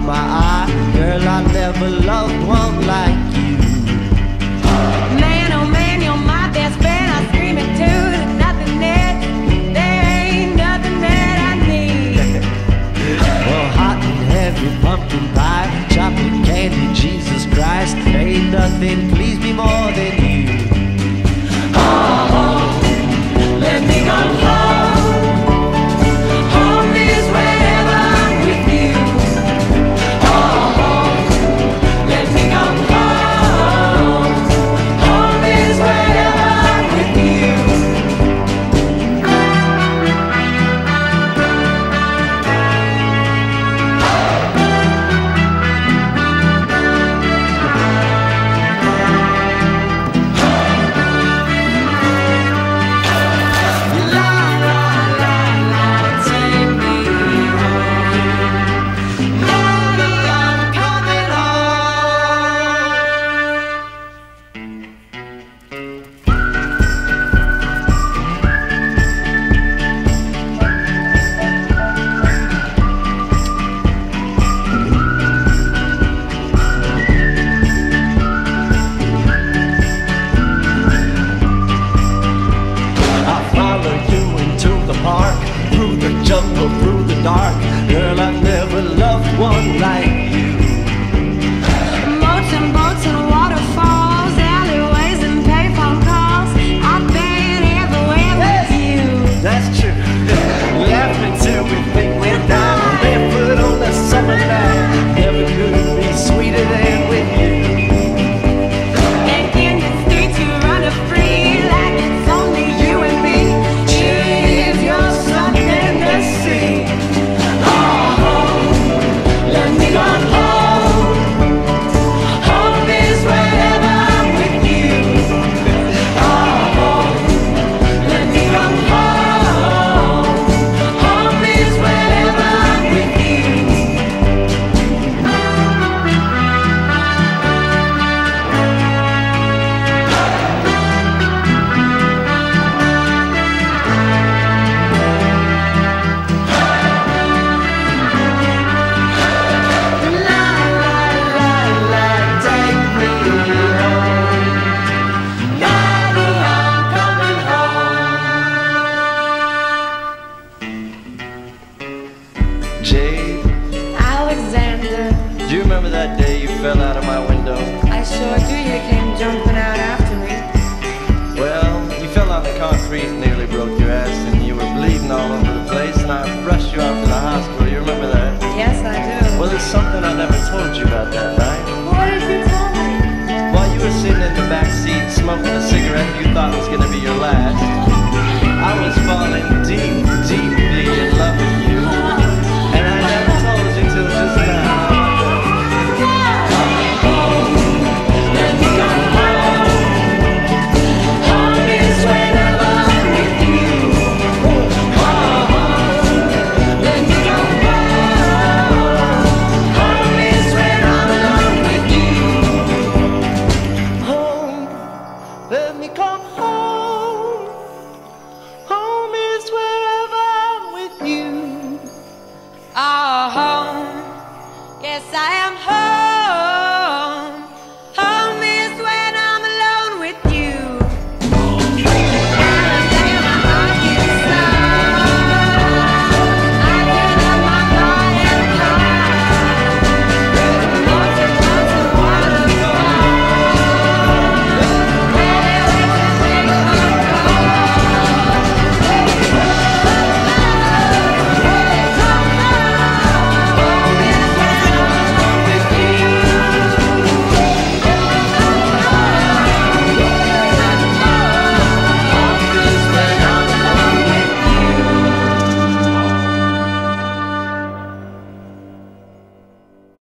my eye. Girl, I never loved one like you. Man, oh man, you're my best friend. I scream it too. There's nothing that, there ain't nothing that I need. Well, hot and heavy pumpkin pie, chocolate candy, Jesus Christ, ain't nothing please me more than you. Oh, let me go home. Home is wherever I'm with you. Oh, let me go home. Home is wherever I'm with you. Through the jungle, through the dark, girl, I never loved one like you. Moats and boats and waterfalls, alleyways and payphone calls. I've been everywhere with you. That's true. Laughing till we think we're down, barefoot on the summer night. Never could be sweeter than with you. And in the streets you run a free like it's only you and me. Cheers, you're something to see. Oh, let me go home. Home is wherever I'm with you. Oh, let me go home. Home is wherever I'm with you. Jade, Alexander, do you remember that day you fell out of my window? I sure do. You came jumping out after me. Well, you fell on the concrete and nearly broke your ass, and you were bleeding all over the place, and I rushed you off to the hospital. You remember that? Yes, I do. Well, there's something I never told you about that night. What did you tell me? While you were sitting in the back seat smoking a cigarette you thought was going to be your last, I was falling deep, deeply in love with you. And I never told you till just now. Let me go home. Home is wherever I'm with you. Let me go home. Home is where I'm alone with you. Home, let me come home. Home is wherever I'm with you. Oh, home. Yes, I am home.